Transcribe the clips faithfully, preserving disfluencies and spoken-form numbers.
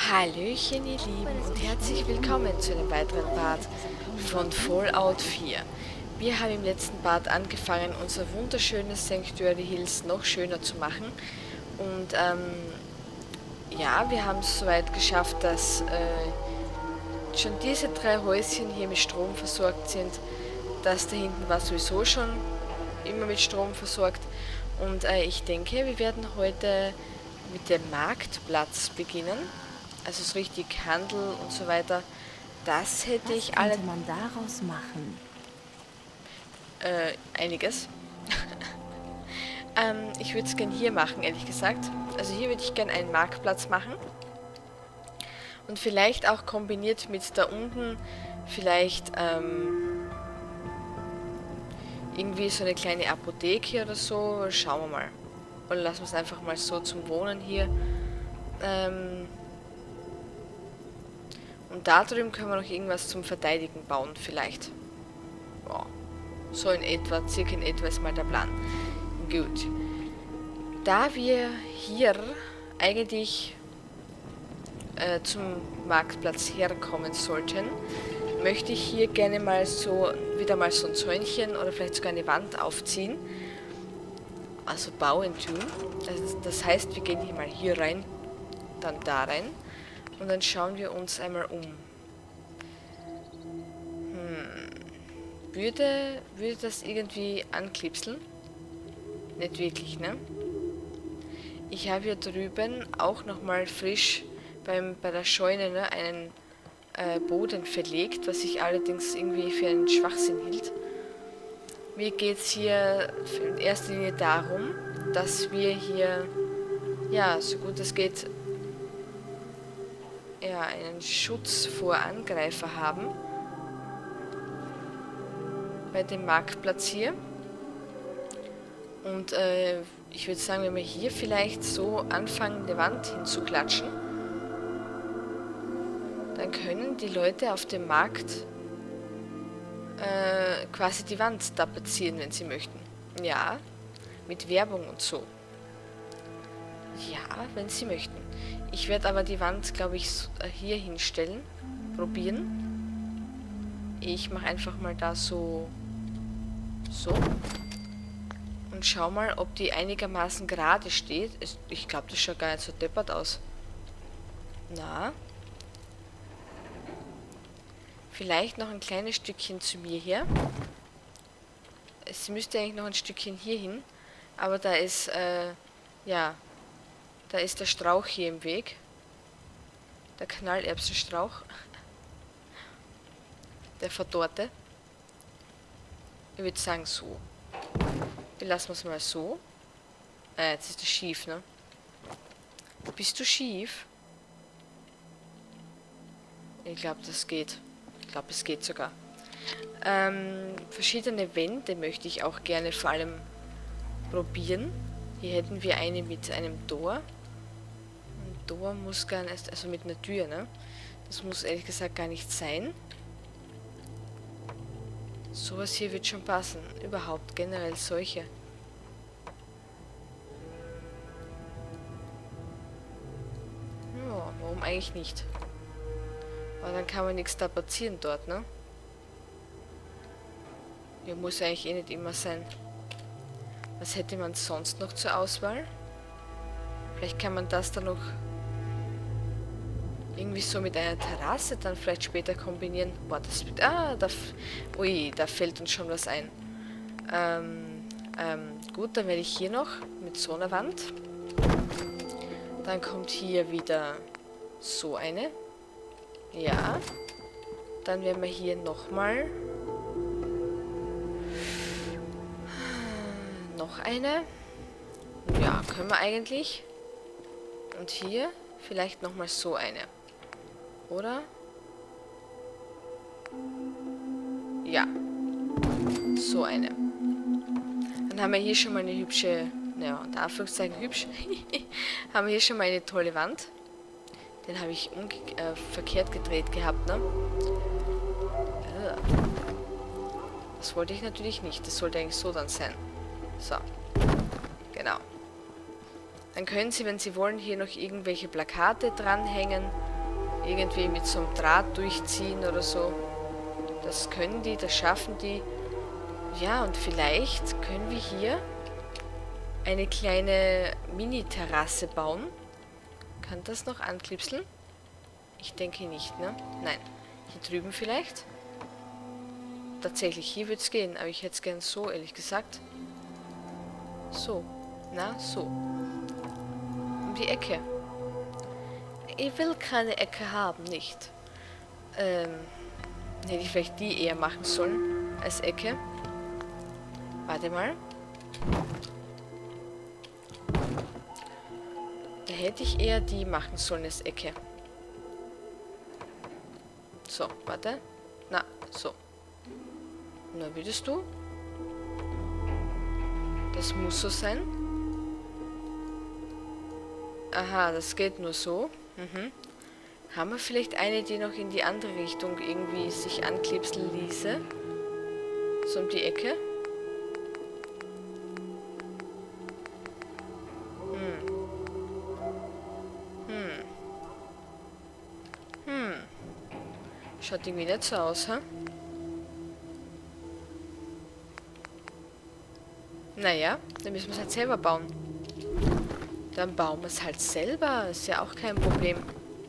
Hallöchen ihr Lieben und herzlich willkommen zu einem weiteren Part von Fallout vier. Wir haben im letzten Part angefangen, unser wunderschönes Sanctuary Hills noch schöner zu machen. Und ähm, ja, wir haben es soweit geschafft, dass äh, schon diese drei Häuschen hier mit Strom versorgt sind. Das da hinten war sowieso schon immer mit Strom versorgt. Und äh, ich denke, wir werden heute mit dem Marktplatz beginnen. Also so richtig Handel und so weiter. Das hätte Was ich alle... könnte man daraus machen? Äh, einiges. ähm, ich würde es gern hier machen, ehrlich gesagt. Also hier würde ich gern einen Marktplatz machen. Und vielleicht auch kombiniert mit da unten vielleicht ähm, irgendwie so eine kleine Apotheke oder so. Schauen wir mal. Oder lassen wir es einfach mal so zum Wohnen hier. Ähm... Und da drüben können wir noch irgendwas zum Verteidigen bauen, vielleicht. Ja. So in etwa, circa in etwa ist mal der Plan. Gut. Da wir hier eigentlich äh, zum Marktplatz herkommen sollten, möchte ich hier gerne mal so, wieder mal so ein Zäunchen oder vielleicht sogar eine Wand aufziehen. Also bauen tun. Also das heißt, wir gehen hier mal hier rein, dann da rein. Und dann schauen wir uns einmal um. Hm. Würde, würde das irgendwie anklipseln? Nicht wirklich, ne? Ich habe hier drüben auch nochmal frisch beim, bei der Scheune ne, einen äh, Boden verlegt, was ich allerdings irgendwie für einen Schwachsinn hielt. Mir geht es hier in erster Linie darum, dass wir hier, ja, so gut es geht, ja, einen Schutz vor Angreifer haben. Bei dem Marktplatz hier. Und äh, ich würde sagen, wenn wir hier vielleicht so anfangen, eine Wand hinzuklatschen, dann können die Leute auf dem Markt äh, quasi die Wand tapezieren, wenn sie möchten. Ja, mit Werbung und so. Ja, wenn sie möchten. Ich werde aber die Wand, glaube ich, hier hinstellen. Probieren. Ich mache einfach mal da so... So. Und schau mal, ob die einigermaßen gerade steht. Ich glaube, das schaut gar nicht so deppert aus. Na. Vielleicht noch ein kleines Stückchen zu mir her. Es müsste eigentlich noch ein Stückchen hier hin. Aber da ist, äh, ja... Da ist der Strauch hier im Weg. Der Knallerbsenstrauch. Der verdorrte. Ich würde sagen so. Wir lassen es mal so. Äh, jetzt ist das schief, ne? Bist du schief? Ich glaube, das geht. Ich glaube, es geht sogar. Ähm, verschiedene Wände möchte ich auch gerne vor allem probieren. Hier hätten wir eine mit einem Tor. Ein Tor muss gar nicht, also mit einer Tür, ne? Das muss ehrlich gesagt gar nicht sein. Sowas hier wird schon passen. Überhaupt, generell solche. Ja, warum eigentlich nicht? Aber dann kann man nichts tapezieren dort, ne? Ja, muss eigentlich eh nicht immer sein. Was hätte man sonst noch zur Auswahl? Vielleicht kann man das dann noch irgendwie so mit einer Terrasse dann vielleicht später kombinieren. Boah, das wird... Ah, da... Ui, da fällt uns schon was ein. Ähm, ähm, gut, dann werde ich hier noch mit so einer Wand. Dann kommt hier wieder so eine. Ja. Dann werden wir hier nochmal... Noch eine. Ja, können wir eigentlich. Und hier vielleicht nochmal so eine. Oder? Ja. So eine. Dann haben wir hier schon mal eine hübsche, naja, unter Anführungszeichen hübsch, haben wir hier schon mal eine tolle Wand. Den habe ich äh, verkehrt gedreht gehabt, ne? Das wollte ich natürlich nicht. Das sollte eigentlich so dann sein. So. Genau. Dann können Sie, wenn Sie wollen, hier noch irgendwelche Plakate dranhängen. irgendwie mit so einem Draht durchziehen oder so. Das können die, das schaffen die. Ja, und vielleicht können wir hier eine kleine Mini-Terrasse bauen. Kann das noch anklipseln? Ich denke nicht, ne? Nein. Hier drüben vielleicht? Tatsächlich, hier würde es gehen, aber ich hätte es gern so, ehrlich gesagt. So. Na, so. Um die Ecke. Ich will keine Ecke haben, nicht. Ähm, hätte ich vielleicht die eher machen sollen als Ecke. Warte mal. Da hätte ich eher die machen sollen als Ecke. So, warte. Na, so. Na, würdest du? Das muss so sein. Aha, das geht nur so. Mhm. Haben wir vielleicht eine, die noch in die andere Richtung irgendwie sich anklipseln ließe? So um die Ecke. Hm. Hm. Hm. Schaut irgendwie nicht so aus, hä? Naja, dann müssen wir es halt selber bauen. Dann bauen wir es halt selber. Ist ja auch kein Problem.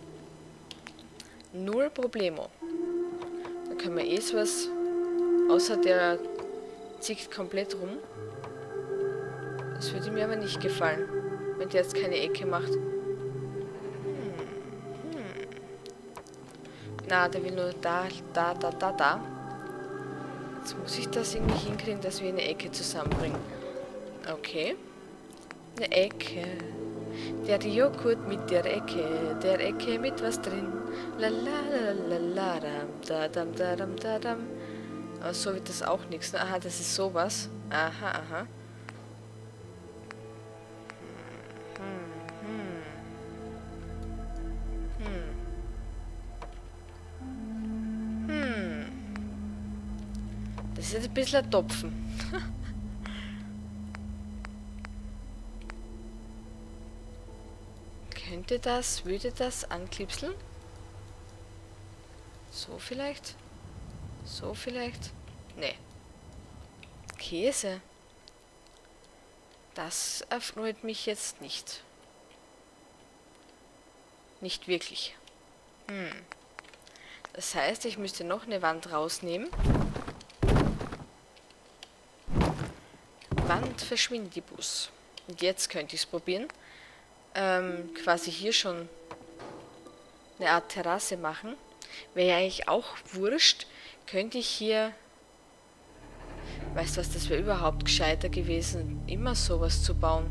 Null Problemo. Da können wir eh sowas. Außer der zieht komplett rum. Das würde mir aber nicht gefallen. Wenn der jetzt keine Ecke macht. Hm. Hm. Na, der will nur da, da, da, da, da. Jetzt muss ich das irgendwie hinkriegen, dass wir eine Ecke zusammenbringen. Okay. Eine Ecke. Der Joghurt mit der Ecke. Der Ecke mit was drin. La la la la la da dam da dam da dam. Aber so wird das auch nichts. Ne? Aha, das ist sowas. Aha, aha. Hm, hm. Hm. Hm. Das ist jetzt ein bisschen ein Topfen. Könnte das, würde das anklipseln? So vielleicht? So vielleicht? Nee. Käse. Das erfreut mich jetzt nicht. Nicht wirklich. Hm. Das heißt, ich müsste noch eine Wand rausnehmen. Wand Verschwindibus. Und jetzt könnte ich es probieren. Ähm, quasi hier schon eine Art Terrasse machen. Wäre ja eigentlich auch wurscht. Könnte ich hier... Weißt du was, das wäre überhaupt gescheiter gewesen, immer sowas zu bauen.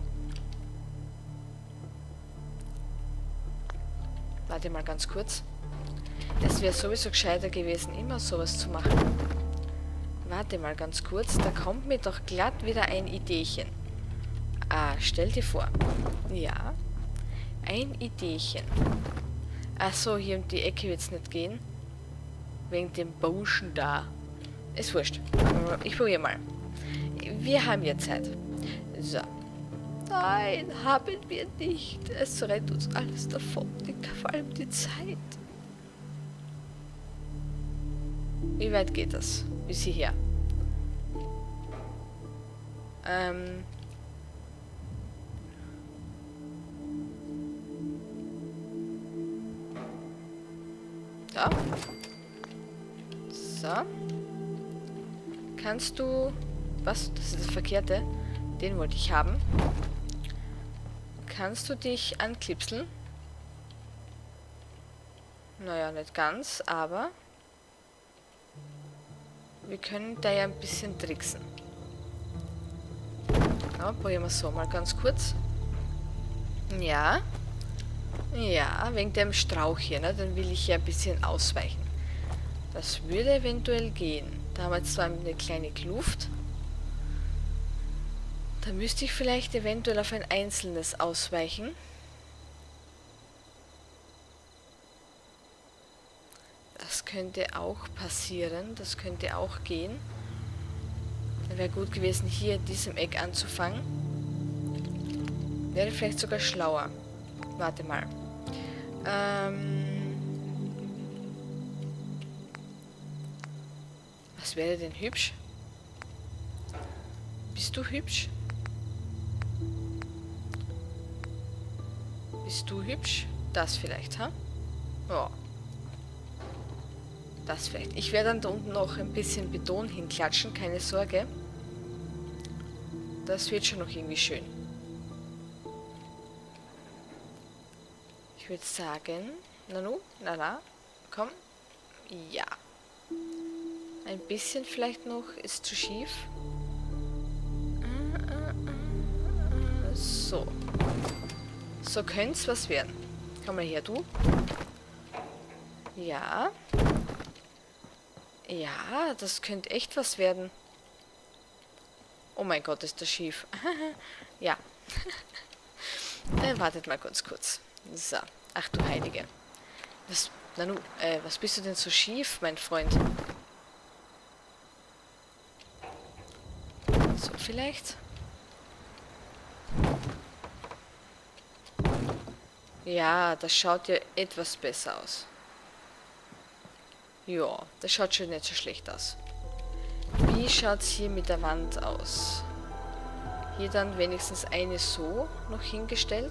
Warte mal ganz kurz. Es wäre sowieso gescheiter gewesen, immer sowas zu machen. Warte mal ganz kurz, da kommt mir doch glatt wieder ein Ideechen. Ah, stell dir vor. Ja. Ein Ideechen. Ach so, hier um die Ecke wird es nicht gehen. Wegen dem Buschen da. Ist wurscht. Ich probiere mal. Wir haben ja Zeit. So. Nein, haben wir nicht. Es rennt uns alles davon. Vor allem die Zeit. Wie weit geht das? Bis hierher. Ähm... Da. So. Kannst du... Was? Das ist das Verkehrte. Den wollte ich haben. Kannst du dich anklipseln? Naja, nicht ganz, aber... Wir können da ja ein bisschen tricksen. Ja, probieren wir so mal ganz kurz. Ja. Ja, wegen dem Strauch hier, ne? Dann will ich ja ein bisschen ausweichen. Das würde eventuell gehen. Da haben wir jetzt zwar eine kleine Kluft. Da müsste ich vielleicht eventuell auf ein einzelnes ausweichen. Das könnte auch passieren. Das könnte auch gehen. Dann wäre gut gewesen, hier in diesem Eck anzufangen. Wäre vielleicht sogar schlauer. Warte mal. Ähm... Was wäre denn hübsch? Bist du hübsch? Bist du hübsch? Das vielleicht, ha? Ja. Das vielleicht. Ich werde dann da unten noch ein bisschen Beton hinklatschen, keine Sorge. Das wird schon noch irgendwie schön. Ich würde sagen... Nanu? Na, na. Komm. Ja. Ein bisschen vielleicht noch. Ist zu schief. So. So könnte es was werden. Komm mal her, du. Ja. Ja, das könnte echt was werden. Oh mein Gott, ist das schief. Ja. äh, wartet mal kurz, kurz. So. Ach du Heilige. Was, Nanu, äh, was bist du denn so schief, mein Freund? So vielleicht? Ja, das schaut ja etwas besser aus. Ja, das schaut schon nicht so schlecht aus. Wie schaut es hier mit der Wand aus? Hier dann wenigstens eine so noch hingestellt.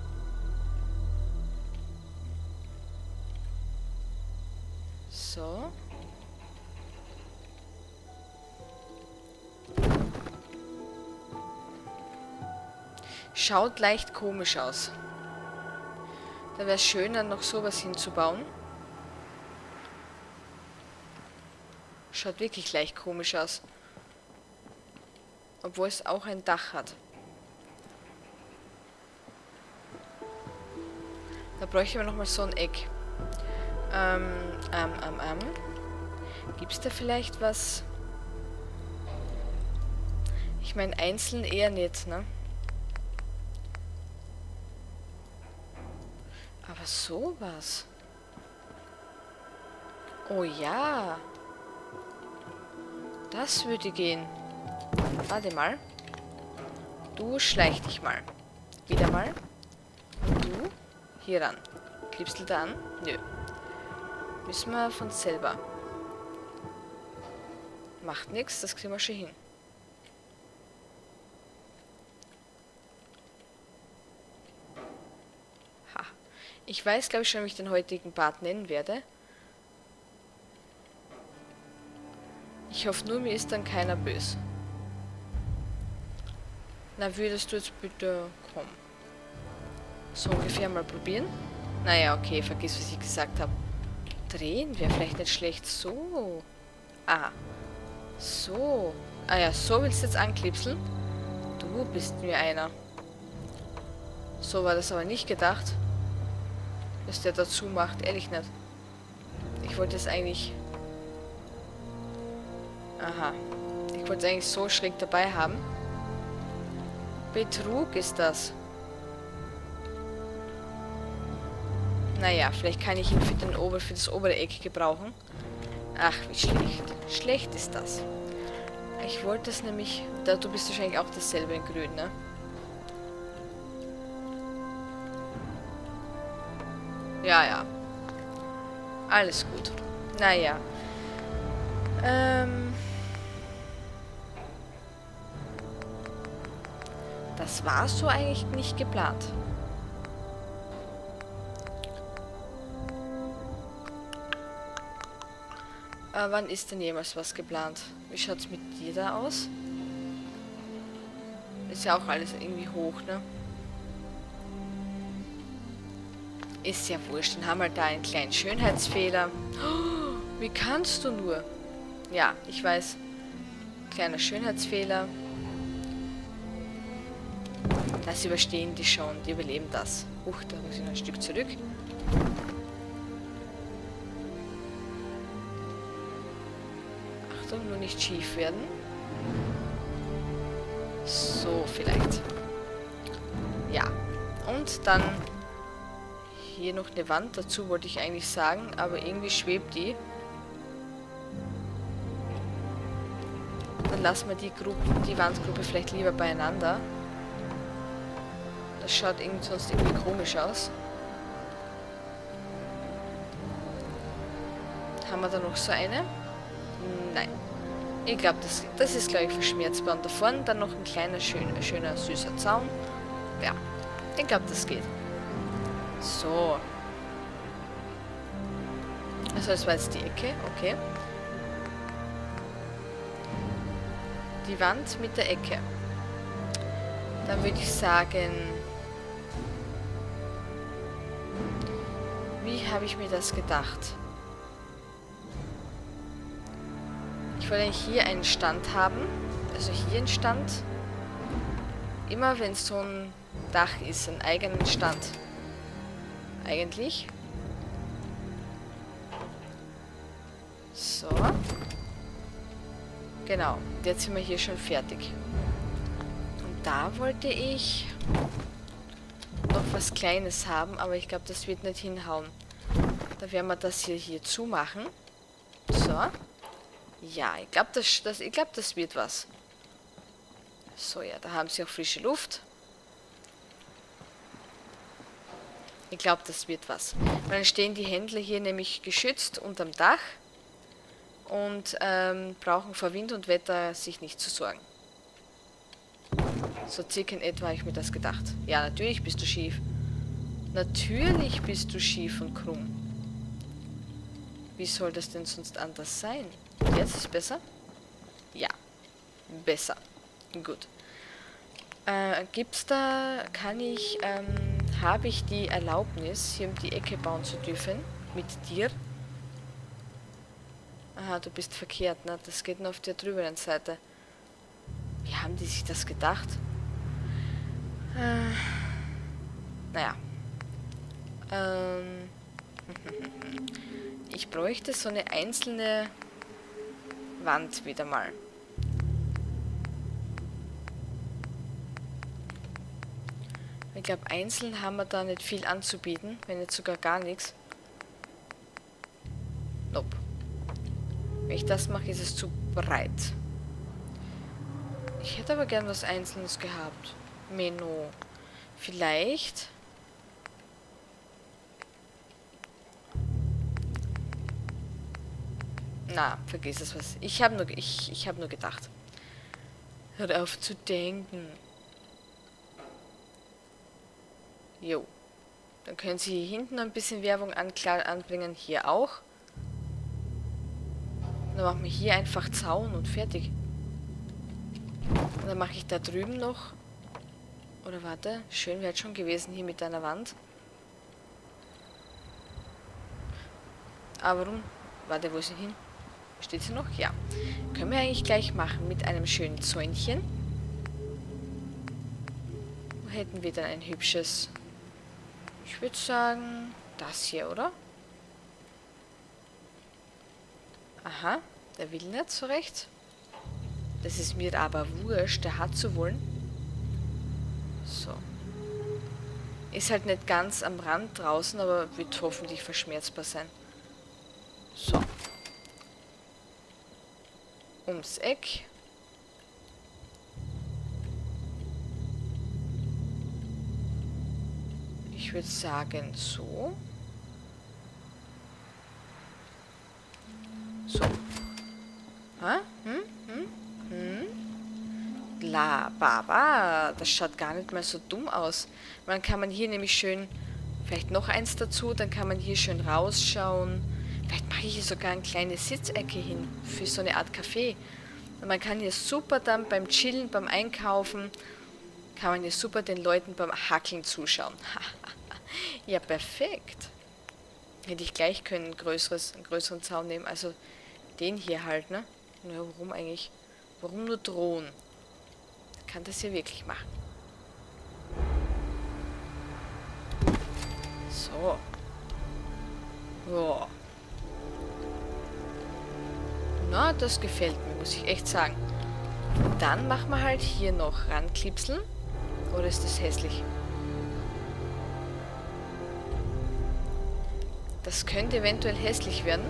So. Schaut leicht komisch aus. Da wäre es schöner, noch sowas hinzubauen. Schaut wirklich leicht komisch aus. Obwohl es auch ein Dach hat. Da bräuchten wir nochmal so ein Eck. Ähm, ähm, ähm, ähm. Gibt es da vielleicht was? Ich meine, einzeln eher nicht, ne? Aber sowas. Oh ja. Das würde gehen. Warte mal. Du schleich dich mal. Wieder mal. Und du hier ran. Klipsel da an? Nö. Müssen wir von selber. Macht nichts, das kriegen wir schon hin. Ha. Ich weiß, glaube ich, schon, wie ich den heutigen Part nennen werde. Ich hoffe nur, mir ist dann keiner böse. Na, würdest du jetzt bitte kommen? So ungefähr mal probieren? Naja, okay, vergiss, was ich gesagt habe. Drehen wäre vielleicht nicht schlecht. So. Ah. So. Ah ja, so willst du jetzt anklipseln? Du bist mir einer. So war das aber nicht gedacht. Dass der dazu macht. Ehrlich nicht. Ich wollte es eigentlich... Aha. Ich wollte es eigentlich so schräg dabei haben. Betrug ist das. Naja, vielleicht kann ich ihn für, den Ober, für das obere Eck gebrauchen. Ach, wie schlecht. Schlecht ist das. Ich wollte es nämlich... Da, du bist wahrscheinlich auch dasselbe in grün, ne? Ja, ja. Alles gut. Naja. Ähm... Das war so eigentlich nicht geplant. Äh, wann ist denn jemals was geplant? Wie schaut es mit dir da aus? Ist ja auch alles irgendwie hoch, ne? Ist ja wurscht, dann haben wir da einen kleinen Schönheitsfehler. Oh, wie kannst du nur? Ja, ich weiß. Kleiner Schönheitsfehler. Das überstehen die schon, die überleben das. Huch, da muss ich noch ein Stück zurück. Achtung, nur nicht schief werden. So, vielleicht. Ja, und dann hier noch eine Wand dazu, wollte ich eigentlich sagen, aber irgendwie schwebt die. Dann lassen wir die, Gruppe, die Wandgruppe vielleicht lieber beieinander. Das schaut irgendwie sonst irgendwie komisch aus. Haben wir da noch so eine? Nein. Ich glaube, das, das ist, glaube ich, verschmerzbar. Und da vorne dann noch ein kleiner, schön, schöner, süßer Zaun. Ja, ich glaube, das geht. So. Also, das war jetzt die Ecke. Okay. Die Wand mit der Ecke. Dann würde ich sagen... Wie habe ich mir das gedacht? Ich wollte eigentlich hier einen Stand haben. Also hier einen Stand. Immer wenn so ein Dach ist, einen eigenen Stand. Eigentlich. So. Genau. Jetzt sind wir hier schon fertig. Und da wollte ich noch was Kleines haben, aber ich glaube, das wird nicht hinhauen. Da werden wir das hier, hier zumachen. So. Ja, ich glaube, das, das, ich glaub, das wird was. So, ja, da haben sie auch frische Luft. Ich glaube, das wird was. Weil dann stehen die Händler hier nämlich geschützt unterm Dach und ähm, brauchen vor Wind und Wetter sich nicht zu sorgen. So circa in etwa habe ich mir das gedacht. Ja, natürlich bist du schief. Natürlich bist du schief und krumm. Wie soll das denn sonst anders sein? Jetzt ist besser? Ja, besser. Gut. Äh, gibt's da, kann ich, ähm, habe ich die Erlaubnis, hier um die Ecke bauen zu dürfen? Mit dir? Aha, du bist verkehrt, ne? Das geht nur auf der drüberen Seite. Wie haben die sich das gedacht? Äh, naja. Ähm, ich bräuchte so eine einzelne Wand wieder mal. Ich glaube, einzeln haben wir da nicht viel anzubieten, wenn nicht sogar gar nichts. Nope. Wenn ich das mache, ist es zu breit. Ich hätte aber gern was Einzelnes gehabt. Menü. Vielleicht... Na, vergiss es was. Ich habe nur, ich, ich hab nur gedacht. Hör auf zu denken. Jo. Dann können Sie hier hinten ein bisschen Werbung anbringen. Hier auch. Und dann machen wir hier einfach Zaun und fertig. Und dann mache ich da drüben noch... Oder warte, schön wäre es schon gewesen hier mit einer Wand. Aber warum? Warte, wo ist sie hin? Steht sie noch? Ja. Können wir eigentlich gleich machen mit einem schönen Zäunchen. Wo hätten wir dann ein hübsches... Ich würde sagen, das hier, oder? Aha, der will nicht so recht. Das ist mir aber wurscht, der hat zu wollen. So. Ist halt nicht ganz am Rand draußen, aber wird hoffentlich verschmerzbar sein. So. Ums Eck. Ich würde sagen, so. So. Ha? Hm? Hm? Hm? La, Baba. Das schaut gar nicht mal so dumm aus. Man kann man hier nämlich schön, vielleicht noch eins dazu, dann kann man hier schön rausschauen. Vielleicht mache ich hier sogar eine kleine Sitzecke hin für so eine Art Café. Und man kann hier super dann beim Chillen, beim Einkaufen, kann man hier super den Leuten beim Hackeln zuschauen. Ja, perfekt. Hätte ich gleich können ein größeres, einen größeren Zaun nehmen. Also den hier halt, ne? Ja, warum eigentlich? Warum nur drohen? Ich kann das hier wirklich machen. So. Ja. Na, das gefällt mir, muss ich echt sagen. Und dann machen wir halt hier noch ranklipseln. Oder ist das hässlich? Das könnte eventuell hässlich werden.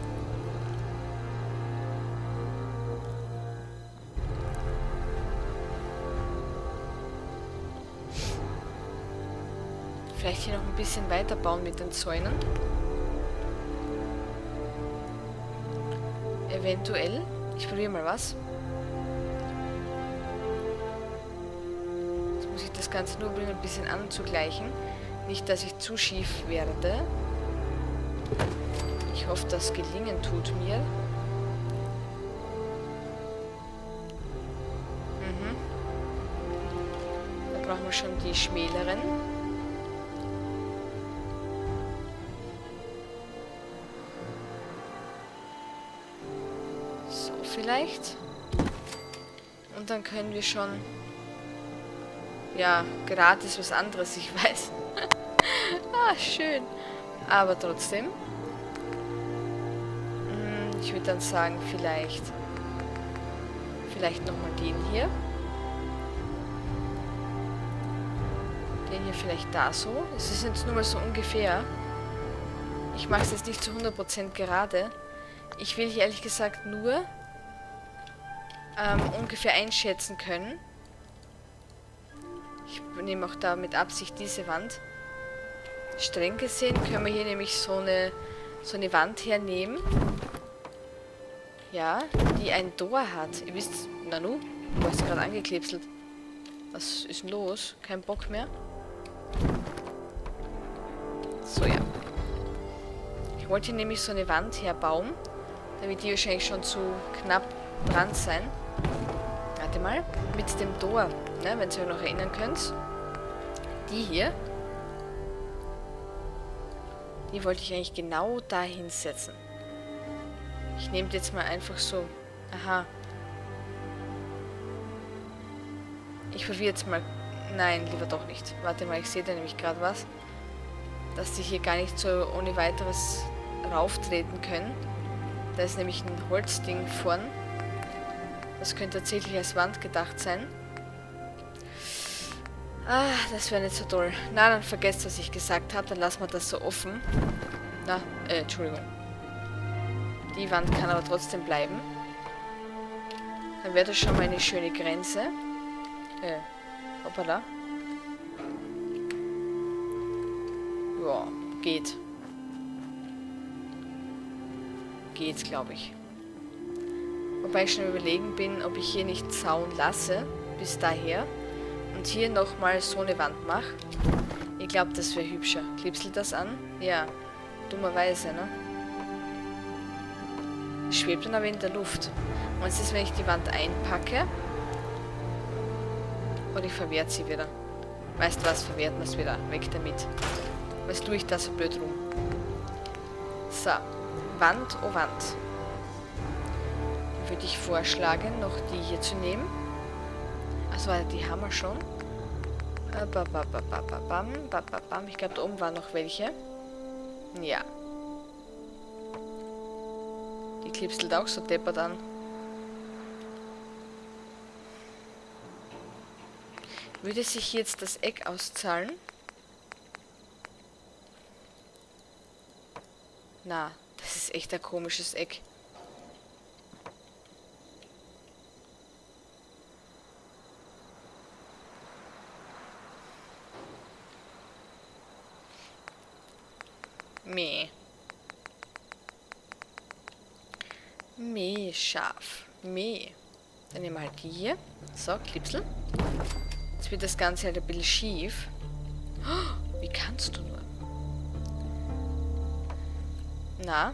Vielleicht hier noch ein bisschen weiter bauen mit den Zäunen. Eventuell. Ich probiere mal was. Jetzt muss ich das Ganze nur ein bisschen anzugleichen. Nicht, dass ich zu schief werde. Ich hoffe, das gelingen tut mir. Mhm. Da brauchen wir schon die schmäleren. So vielleicht. Und dann können wir schon... Ja, gratis was anderes, ich weiß. Ah, schön. Aber trotzdem. Ich würde dann sagen, vielleicht... Vielleicht nochmal den hier. Den hier vielleicht da so. Es ist jetzt nur mal so ungefähr. Ich mache es jetzt nicht zu hundert Prozent gerade. Ich will hier ehrlich gesagt nur ähm, ungefähr einschätzen können. Ich nehme auch da mit Absicht diese Wand. Streng gesehen können wir hier nämlich so eine, so eine Wand hernehmen. Ja, die ein Tor hat. Ihr wisst, Nanu, du hast gerade angeklipselt. Was ist denn los? Kein Bock mehr? So, ja. Ich wollte hier nämlich so eine Wand herbauen. Da wird die wahrscheinlich schon zu knapp dran sein. Warte mal. Mit dem Tor, ne, wenn ihr euch noch erinnern könnt. Die hier. Die wollte ich eigentlich genau da hinsetzen. Ich nehme jetzt mal einfach so... Aha. Ich probiere jetzt mal... Nein, lieber doch nicht. Warte mal, ich sehe da nämlich gerade was. Dass die hier gar nicht so ohne weiteres rauftreten können. Da ist nämlich ein Holzding vorn. Das könnte tatsächlich als Wand gedacht sein. Ah, das wäre nicht so toll. Na, dann vergesst, was ich gesagt habe. Dann lassen wir das so offen. Na, äh, Entschuldigung. Die Wand kann aber trotzdem bleiben. Dann wäre das schon mal eine schöne Grenze. Äh, hoppala. Ja, geht. Geht, glaube ich. Wobei ich schon überlegen bin, ob ich hier nicht Zaun lasse, bis daher. Und hier nochmal so eine Wand mache. Ich glaube, das wäre hübscher. Klipselt das an? Ja, dummerweise, ne? Schwebt dann aber in der Luft. Und es ist, wenn ich die Wand einpacke. Und ich verwehrt sie wieder. Weißt du was, verwehrt man es wieder. Weg damit. Was tue ich da so blöd rum? So. Wand, oh Wand. Würde ich vorschlagen, noch die hier zu nehmen. Achso, die haben wir schon. Ich glaube, da oben waren noch welche. Ja. Die klipselt auch so deppert an. Würde sich jetzt das Eck auszahlen? Na, das ist echt ein komisches Eck. Meh. Meh, scharf. Meh. Dann nehmen wir halt die hier. So, Klipsel. Jetzt wird das Ganze halt ein bisschen schief. Oh, wie kannst du nur? Na?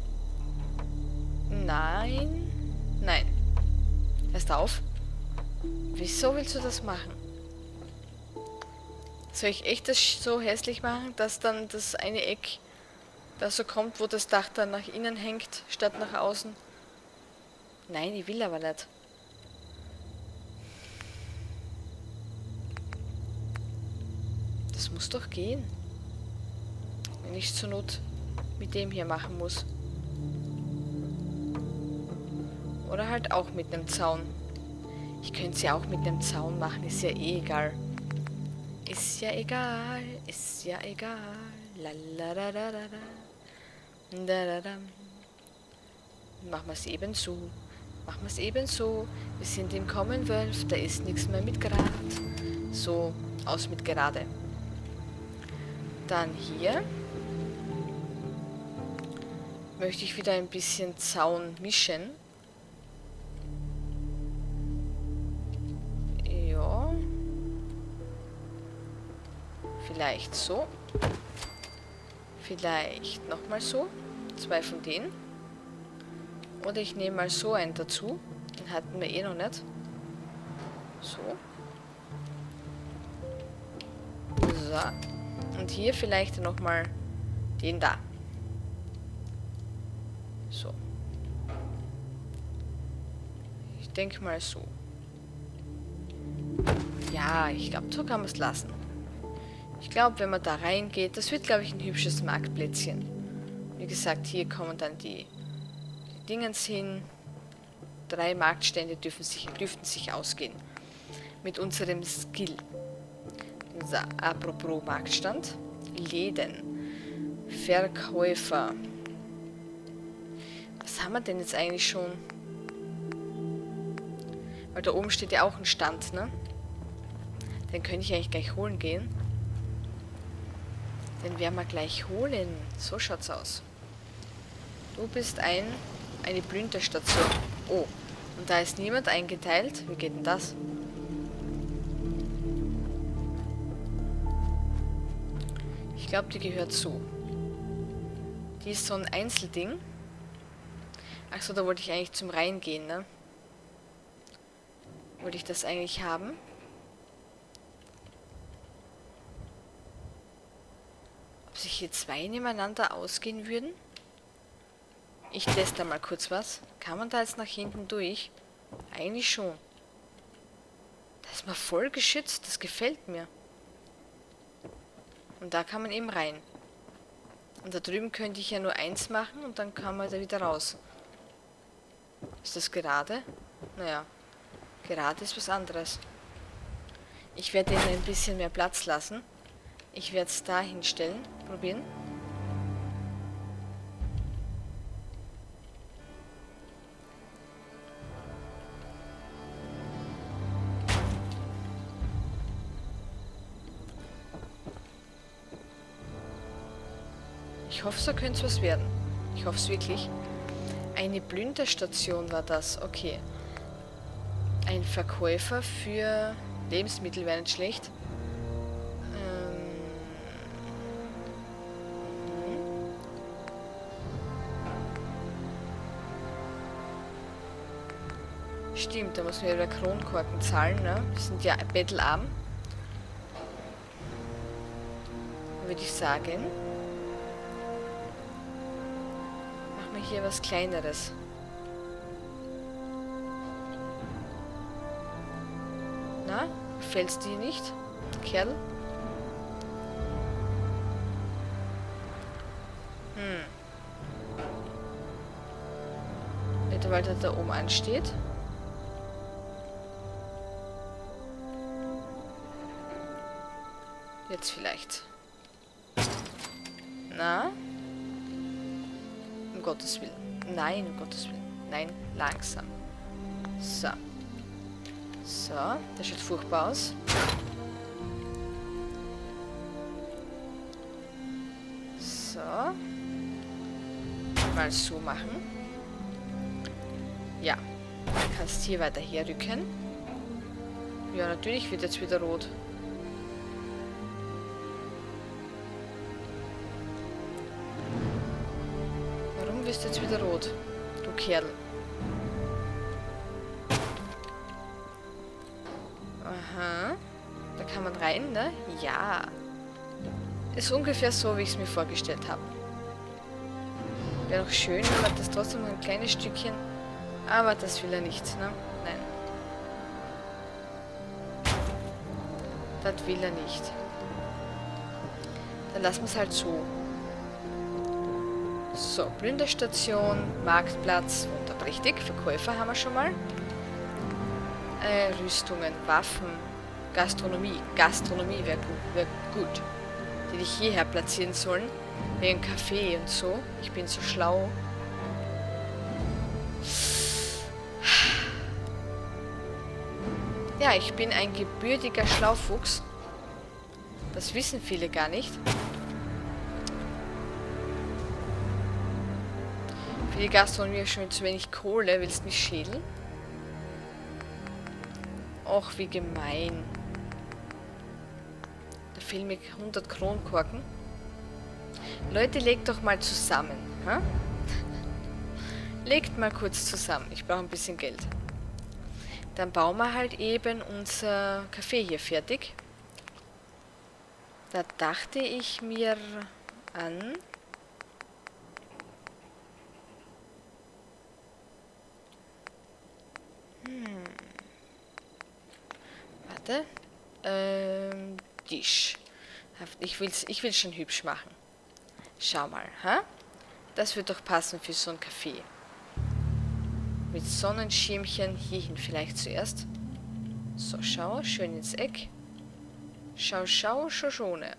Nein. Nein. Hörst auf. Wieso willst du das machen? Soll ich echt das so hässlich machen, dass dann das eine Eck da so kommt, wo das Dach dann nach innen hängt, statt nach außen? Nein, ich will aber nicht. Das muss doch gehen. Wenn ich es zur Not mit dem hier machen muss. Oder halt auch mit einem Zaun. Ich könnte es ja auch mit einem Zaun machen, ist ja eh egal. Ist ja egal, ist ja egal. Lalalala. Machen wir es eben so. Machen wir es eben so. Wir sind im Commonwealth, da ist nichts mehr mit Grad. So, aus mit gerade. Dann hier möchte ich wieder ein bisschen Zaun mischen. Vielleicht so. Vielleicht nochmal so. Zwei von denen. Oder ich nehme mal so einen dazu. Den hatten wir eh noch nicht. So. So. Und hier vielleicht nochmal den da. So. Ich denke mal so. Ja, ich glaube, so kann man es lassen. Ich glaube, wenn man da reingeht, das wird, glaube ich, ein hübsches Marktplätzchen. Wie gesagt, hier kommen dann die, die Dingens hin. Drei Marktstände dürfen sich, dürften sich ausgehen. Mit unserem Skill. So, apropos Marktstand. Läden. Verkäufer. Was haben wir denn jetzt eigentlich schon? Weil da oben steht ja auch ein Stand, ne? Den könnte ich eigentlich gleich holen gehen. Den werden wir gleich holen. So schaut's aus. Du bist ein... eine Plünderstation. Oh, und da ist niemand eingeteilt. Wie geht denn das? Ich glaube, die gehört so. Die ist so ein Einzelding. Achso, da wollte ich eigentlich zum Reingehen, ne? Wollte ich das eigentlich haben? Ob sich hier zwei nebeneinander ausgehen würden? Ich teste da mal kurz was. Kann man da jetzt nach hinten durch? Eigentlich schon. Da ist man voll geschützt. Das gefällt mir. Und da kann man eben rein. Und da drüben könnte ich ja nur eins machen und dann kann man da wieder raus. Ist das gerade? Naja. Gerade ist was anderes. Ich werde denen ein bisschen mehr Platz lassen. Ich werde es da hinstellen. Probieren. Ich hoffe, so könnte es was werden. Ich hoffe es wirklich. Eine Plünderstation war das. Okay. Ein Verkäufer für Lebensmittel wäre nicht schlecht. Ähm. Stimmt, da muss man ja wieder Kronkorken zahlen, ne? Wir sind ja bettelarm. Würde ich sagen. Machen wir hier was Kleineres. Na, gefällt's dir nicht, Kerl? Hm. Nicht, weil der da oben ansteht. Jetzt vielleicht. Na? Um Gottes Willen. Nein, um Gottes Willen. Nein, langsam. So. So, das schaut furchtbar aus. So. Mal so machen. Ja. Du kannst hier weiter herrücken. Ja, natürlich wird jetzt wieder rot. Warum wirst du jetzt wieder rot? Du Kerl. Aha. Da kann man rein, ne? Ja. Ist ungefähr so, wie ich es mir vorgestellt habe. Wäre noch schön, aber das trotzdem noch ein kleines Stückchen. Aber das will er nicht, ne? Nein. Das will er nicht. Dann lassen wir es halt so. So, Plünderstation, Marktplatz, wunderbar, richtig. Verkäufer haben wir schon mal. Äh, Rüstungen, Waffen, Gastronomie. Gastronomie wäre gut, wär gut. Die dich hierher platzieren sollen. Wegen Kaffee und so. Ich bin so schlau. Ja, ich bin ein gebürtiger Schlaufuchs. Das wissen viele gar nicht. Für die Gastronomie habe ich schon zu wenig Kohle. Willst du mich schädeln? Och, wie gemein. Da fehlen mir hundert Kronkorken. Leute, legt doch mal zusammen. Ha? Legt mal kurz zusammen. Ich brauche ein bisschen Geld. Dann bauen wir halt eben unser Café hier fertig. Da dachte ich mir an... Hm. Warte. Ähm, Tisch. Ich will's, ich will schon hübsch machen. Schau mal, ha? Das wird doch passen für so ein Café. Mit Sonnenschirmchen hierhin vielleicht zuerst. So, schau, schön ins Eck. Schau, schau, schau, schone.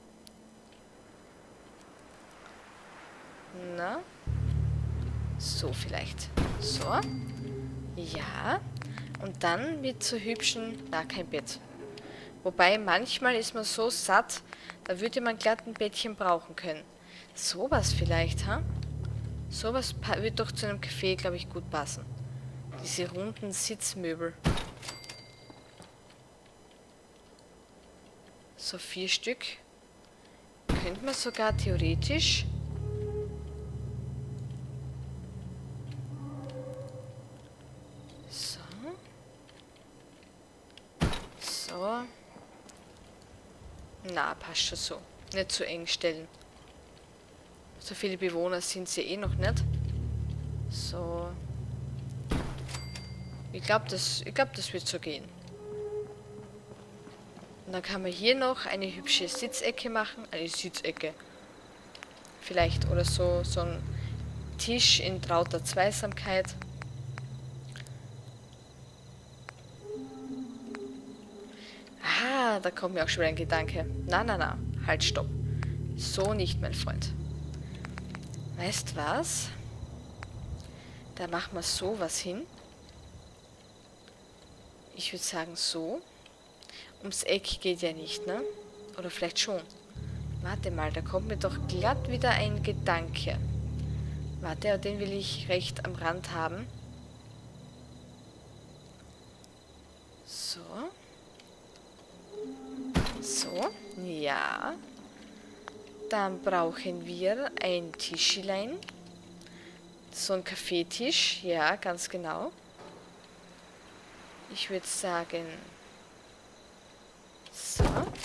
Na? So vielleicht. So. Ja. Und dann mit so hübschen... Na, kein Bett. Wobei, manchmal ist man so satt, da würde man glatt ein Bettchen brauchen können. Sowas vielleicht, ha? Sowas wird doch zu einem Café, glaube ich, gut passen. Diese runden Sitzmöbel. So vier Stück. Könnte man sogar theoretisch... So. So. Na, passt schon so. Nicht zu eng stellen. So viele Bewohner sind sie eh noch nicht. So. Ich glaube, das, ich glaub, das wird so gehen. Und dann kann man hier noch eine hübsche Sitzecke machen. Eine Sitzecke. Vielleicht. Oder so, so ein Tisch in trauter Zweisamkeit. Ah, da kommt mir auch schon wieder ein Gedanke. Na, na, na. Halt, stopp. So nicht, mein Freund. Weißt was? Da machen wir sowas hin. Ich würde sagen so. Ums Eck geht ja nicht, ne? Oder vielleicht schon. Warte mal, da kommt mir doch glatt wieder ein Gedanke. Warte, den will ich recht am Rand haben. So. So, ja. Dann brauchen wir ein Tischlein. So ein Kaffeetisch, ja, ganz genau. Ich würde sagen... So.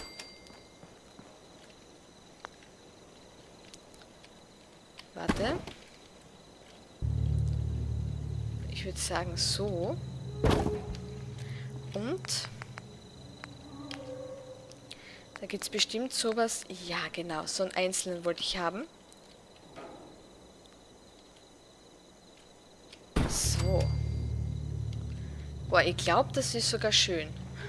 Warte. Ich würde sagen so. Und... Da gibt es bestimmt sowas. Ja, genau. So einen einzelnen wollte ich haben. So. Boah, ich glaube, das ist sogar schön.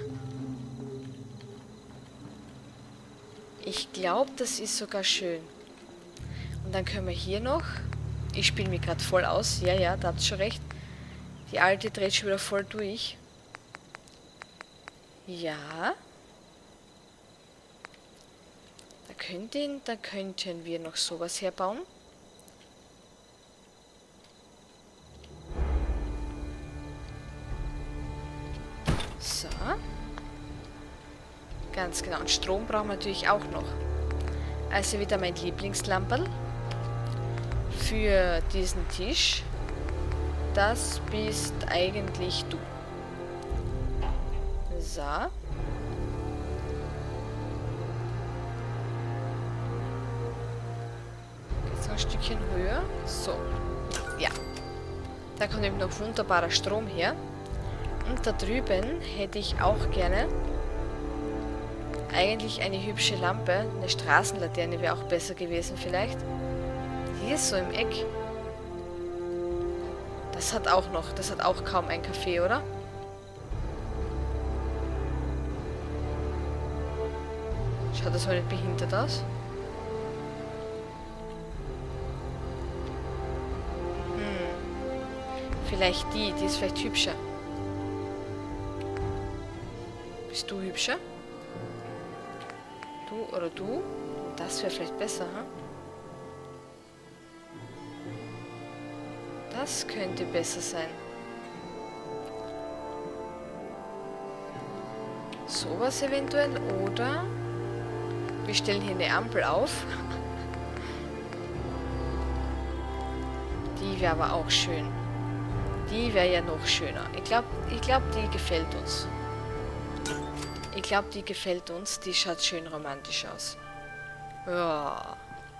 Ich glaube, das ist sogar schön. Und dann können wir hier noch... Ich spiele mich gerade voll aus. Ja, ja, da habt ihr schon recht. Die alte dreht schon wieder voll durch. Ja. Da könnten, da könnten wir noch sowas herbauen. So. Ganz genau. Und Strom brauchen wir natürlich auch noch. Also wieder mein Lieblingslamperl für diesen Tisch. Das bist eigentlich du. So. Jetzt noch ein Stückchen höher. So. Ja. Da kommt eben noch wunderbarer Strom her. Und da drüben hätte ich auch gerne eigentlich eine hübsche Lampe. Eine Straßenlaterne wäre auch besser gewesen vielleicht. Hier so im Eck. Das hat auch noch, das hat auch kaum ein Café, oder? Schaut das mal nicht behindert aus? Hm. Vielleicht die, die ist vielleicht hübscher. Bist du hübscher? Du oder du? Das wäre vielleicht besser, hm? Das könnte besser sein. Sowas eventuell oder Wir stellen hier eine Ampel auf. Die wäre aber auch schön. Die wäre ja noch schöner. Ich glaube, ich glaub, die gefällt uns. Ich glaube, die gefällt uns. Die schaut schön romantisch aus. Ja.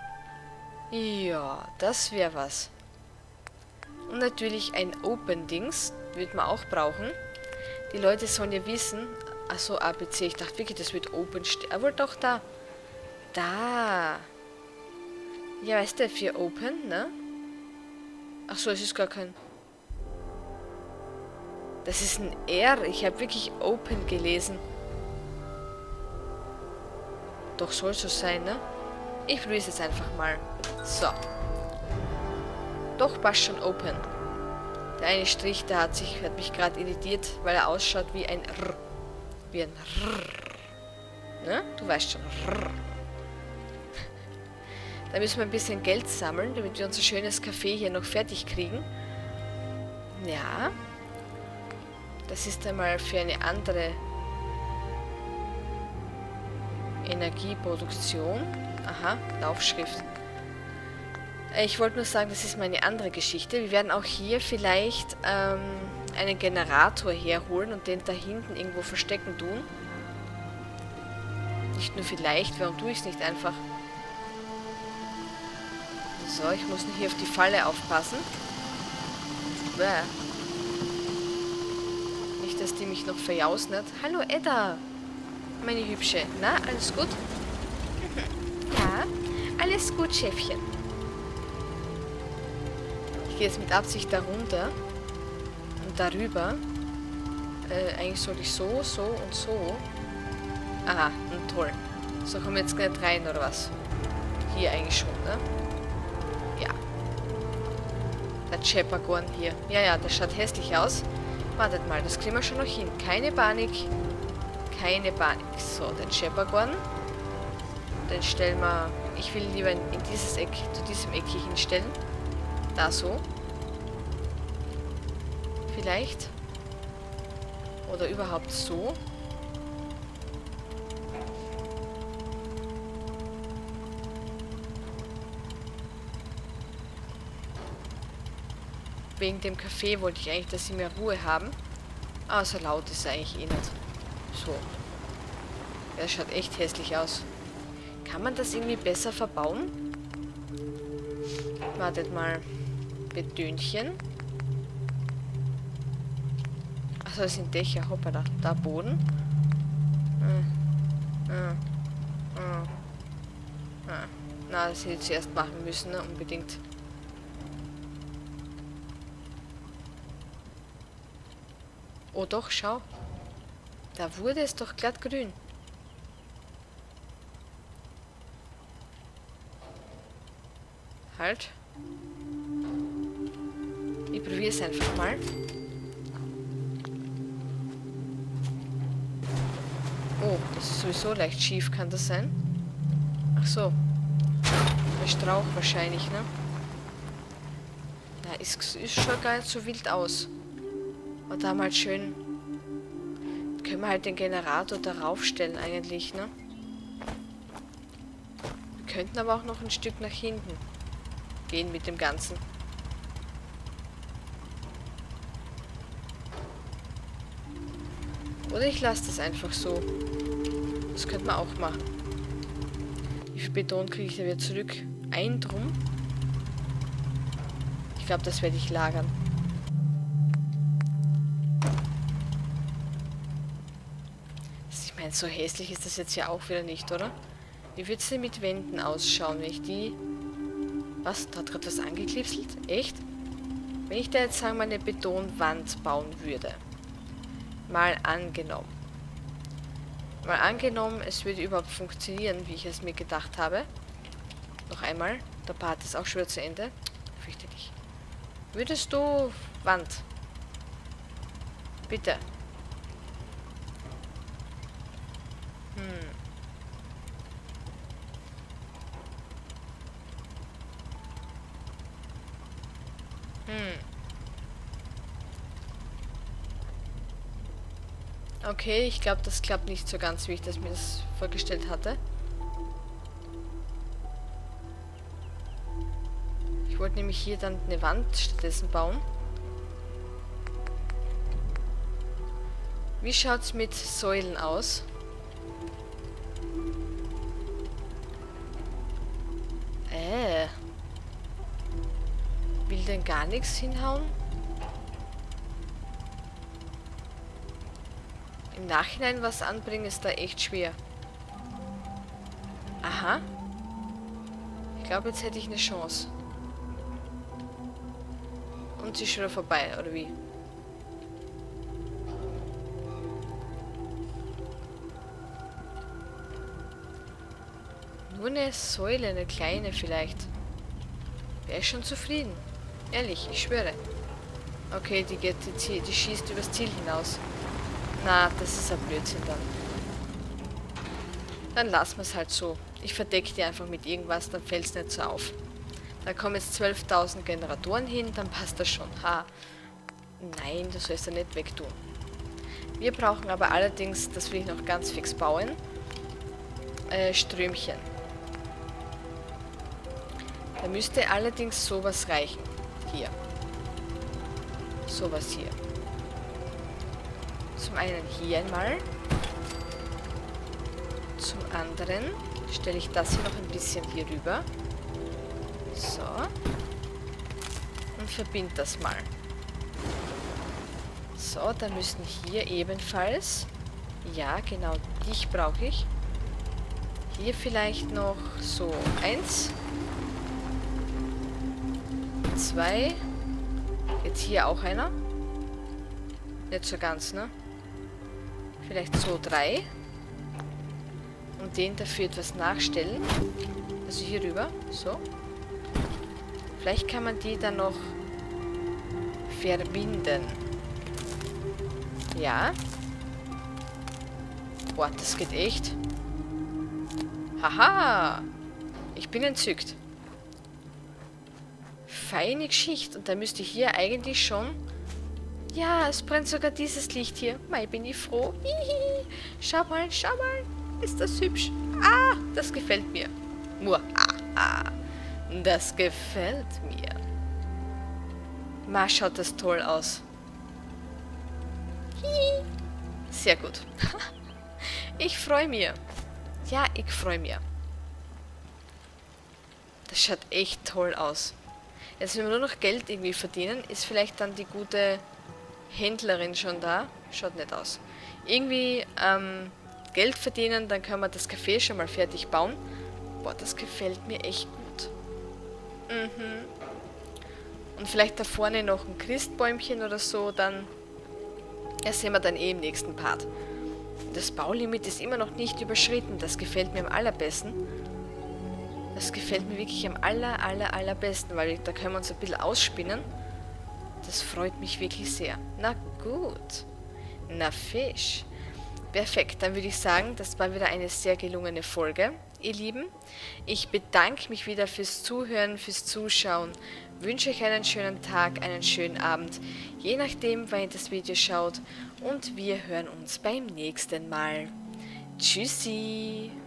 Ja, das wäre was. Und natürlich ein Open-Dings. Wird man auch brauchen. Die Leute sollen ja wissen... Achso, A B C. Ich dachte wirklich, das wird Open stehen. Aber doch da. Da. Ja, weißt du, für Open, ne? Achso, es ist gar kein... Das ist ein R. Ich habe wirklich Open gelesen. Doch soll so sein, ne? Ich probiere es jetzt einfach mal. So. Doch, passt schon Open. Der eine Strich, der hat, sich, hat mich gerade irritiert, weil er ausschaut wie ein R. Wie ein R. Ne? Du weißt schon. R. Da müssen wir ein bisschen Geld sammeln, damit wir unser schönes Café hier noch fertig kriegen. Ja. Das ist einmal für eine andere Energieproduktion. Aha, Laufschrift. Ich wollte nur sagen, das ist meine andere Geschichte. Wir werden auch hier vielleicht ähm, einen Generator herholen und den da hinten irgendwo verstecken tun. Nicht nur vielleicht, warum tue ich es nicht einfach? So, ich muss nur hier auf die Falle aufpassen. Bäh. Nicht, dass die mich noch verjausnet. Hallo Edda, meine Hübsche. Na, alles gut? Ja, alles gut, Chefchen. Ich gehe jetzt mit Absicht darunter und darüber. Äh, eigentlich soll ich so, so und so. Aha, und toll. So kommen wir jetzt nicht rein, oder was? Hier eigentlich schon, ne? Ja. Der Chepagorn hier. Ja, ja, der schaut hässlich aus. Wartet mal, das kriegen wir schon noch hin. Keine Panik. Keine Panik. So, den Chepagorn. Den stellen wir... Ich will lieber in, in dieses Eck, zu diesem Eck hier hinstellen. Da so. Vielleicht. Oder überhaupt so. Wegen dem Café wollte ich eigentlich, dass sie mehr Ruhe haben. Aber so laut ist es eigentlich eh nicht. So. Das schaut echt hässlich aus. Kann man das irgendwie besser verbauen? Wartet mal. Betönchen. Achso, das sind Dächer. Hoppala. Da Boden. Äh, äh, äh, äh. Na, das hätte ich zuerst machen müssen, ne? Unbedingt. Oh doch, schau. Da wurde es doch glatt grün. Halt. Ich probiere es einfach mal. Oh, das ist sowieso leicht schief, kann das sein? Ach so. Der Strauch wahrscheinlich, ne? Na, ist, ist schon gar nicht so wild aus. Und da mal schön... Können wir halt den Generator darauf stellen eigentlich, ne? Wir könnten aber auch noch ein Stück nach hinten gehen mit dem Ganzen. Oder ich lasse das einfach so. Das könnte man auch machen. Wie viel Beton kriege ich da wieder zurück? Ein drum. Ich glaube, das werde ich lagern. Ich meine, so hässlich ist das jetzt ja auch wieder nicht, oder? Wie wird es denn mit Wänden ausschauen, wenn ich die... Was? Da hat gerade was angeklipselt? Echt? Wenn ich da jetzt, sagen wir, eine Betonwand bauen würde. Mal angenommen. Mal angenommen, es würde überhaupt funktionieren, wie ich es mir gedacht habe. Noch einmal. Der Part ist auch schon wieder zu Ende. Fürchterlich. Würdest du... Wand. Bitte. Hm. Hm. Okay, ich glaube, das klappt nicht so ganz, wie ich das mir das vorgestellt hatte. wollte nämlich hier dann eine Wand stattdessen bauen. Wie schaut's mit Säulen aus? Äh. Will denn gar nichts hinhauen? Im Nachhinein was anbringen ist da echt schwer. Aha. Ich glaube, jetzt hätte ich eine Chance. Und sie ist schon vorbei, oder wie? Nur eine Säule, eine kleine vielleicht. Wäre ich schon zufrieden. Ehrlich, ich schwöre. Okay, die geht, die, die schießt übers Ziel hinaus. Na, das ist ein Blödsinn dann. Dann lassen wir es halt so. Ich verdecke die einfach mit irgendwas, dann fällt es nicht so auf. Da kommen jetzt zwölftausend Generatoren hin, dann passt das schon. Ha. Nein, du sollst ja nicht wegtun. Wir brauchen aber allerdings, das will ich noch ganz fix bauen, äh, Strömchen. Da müsste allerdings sowas reichen. Hier. Sowas hier. Zum einen hier einmal. Zum anderen stelle ich das hier noch ein bisschen hier rüber. So. Und verbinde das mal. So, da müssen hier ebenfalls... Ja, genau, dich brauche ich. Hier vielleicht noch so eins. Zwei. Jetzt hier auch einer. Nicht so ganz, ne? Vielleicht so drei. Und den dafür etwas nachstellen. Also hier rüber. So. Vielleicht kann man die dann noch verbinden. Ja. Boah, das geht echt. Haha. Ich bin entzückt. Feine Geschichte. Und da müsste hier eigentlich schon... Ja, es brennt sogar dieses Licht hier. Mei, bin ich froh. Hihi. Schau mal, schau mal. Ist das hübsch? Ah, das gefällt mir. Mua. Ah, ah. Das gefällt mir. Ma, schaut das toll aus. Hihi. Sehr gut. Ich freue mich. Ja, ich freue mich. Das schaut echt toll aus. Jetzt, wenn wir nur noch Geld irgendwie verdienen, ist vielleicht dann die gute Händlerin schon da. Schaut nicht aus. Irgendwie ähm, Geld verdienen, dann können wir das Café schon mal fertig bauen. Boah, das gefällt mir echt gut. Mhm. Und vielleicht da vorne noch ein Christbäumchen oder so, dann... Das sehen wir dann eh im nächsten Part. Das Baulimit ist immer noch nicht überschritten. Das gefällt mir am allerbesten. Das gefällt mir wirklich am aller, aller, allerbesten, weil da können wir uns ein bisschen ausspinnen. Das freut mich wirklich sehr. Na gut. Na Fisch. Perfekt, dann würde ich sagen, das war wieder eine sehr gelungene Folge, ihr Lieben. Ich bedanke mich wieder fürs Zuhören, fürs Zuschauen. Wünsche euch einen schönen Tag, einen schönen Abend, je nachdem, wann ihr das Video schaut. Und wir hören uns beim nächsten Mal. Tschüssi!